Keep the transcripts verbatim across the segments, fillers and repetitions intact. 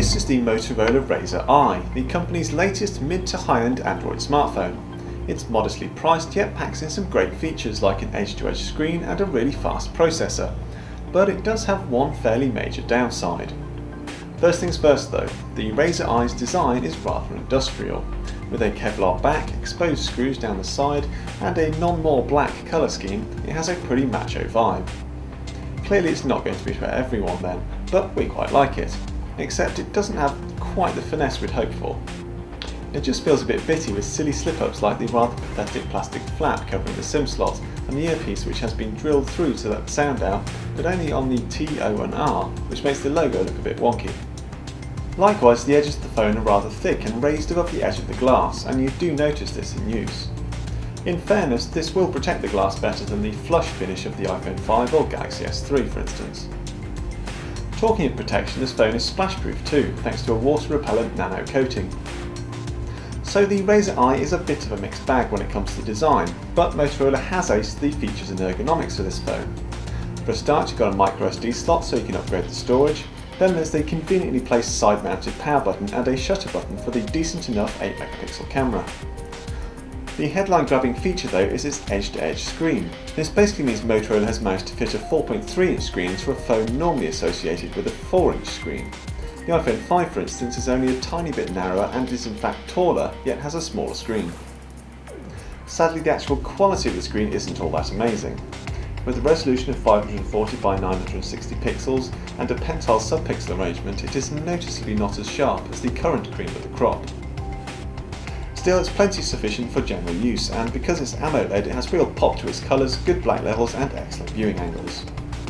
This is the Motorola RAZR i, the company's latest mid to high-end Android smartphone. It's modestly priced yet packs in some great features like an edge-to-edge screen and a really fast processor, but it does have one fairly major downside. First things first though, the RAZR i's design is rather industrial. With a Kevlar back, exposed screws down the side and a non-more black colour scheme, it has a pretty macho vibe. Clearly it's not going to be for everyone then, but we quite like it. Except it doesn't have quite the finesse we'd hoped for. It just feels a bit bitty with silly slip-ups like the rather pathetic plastic flap covering the SIM slot and the earpiece which has been drilled through to let the sound out, but only on the T, O and R, which makes the logo look a bit wonky. Likewise, the edges of the phone are rather thick and raised above the edge of the glass, and you do notice this in use. In fairness, this will protect the glass better than the flush finish of the iPhone five or Galaxy S three for instance. Talking of protection, this phone is splash-proof too, thanks to a water-repellent nano coating. So the RAZR i is a bit of a mixed bag when it comes to design, but Motorola has aced the features and ergonomics for this phone. For a start, you've got a micro S D slot so you can upgrade the storage, then there's the conveniently placed side-mounted power button and a shutter button for the decent enough eight megapixel camera. The headline-grabbing feature though is its edge-to-edge screen. This basically means Motorola has managed to fit a four point three inch screen into a phone normally associated with a four inch screen. The iPhone five for instance is only a tiny bit narrower and is in fact taller, yet has a smaller screen. Sadly, the actual quality of the screen isn't all that amazing. With a resolution of five hundred forty by nine hundred sixty pixels and a pentile subpixel arrangement, it is noticeably not as sharp as the current cream of the crop. Still, it's plenty sufficient for general use, and because it's AMOLED it has real pop to its colours, good black levels and excellent viewing angles.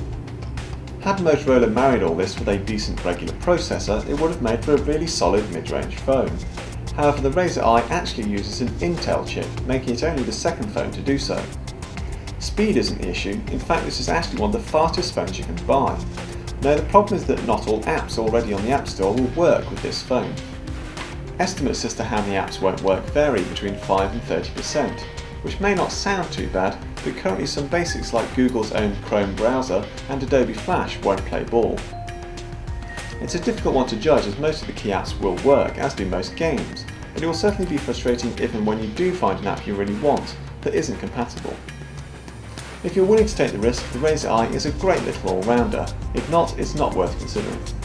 Had Motorola married all this with a decent regular processor, it would have made for a really solid mid-range phone. However, the RAZR i actually uses an Intel chip, making it only the second phone to do so. Speed isn't the issue, in fact this is actually one of the fastest phones you can buy. Now the problem is that not all apps already on the App Store will work with this phone. Estimates as to how many apps won't work vary between five and thirty percent, which may not sound too bad, but currently some basics like Google's own Chrome browser and Adobe Flash won't play ball. It's a difficult one to judge as most of the key apps will work, as do most games, but it will certainly be frustrating even when you do find an app you really want that isn't compatible. If you're willing to take the risk, the RAZR i is a great little all-rounder. If not, it's not worth considering.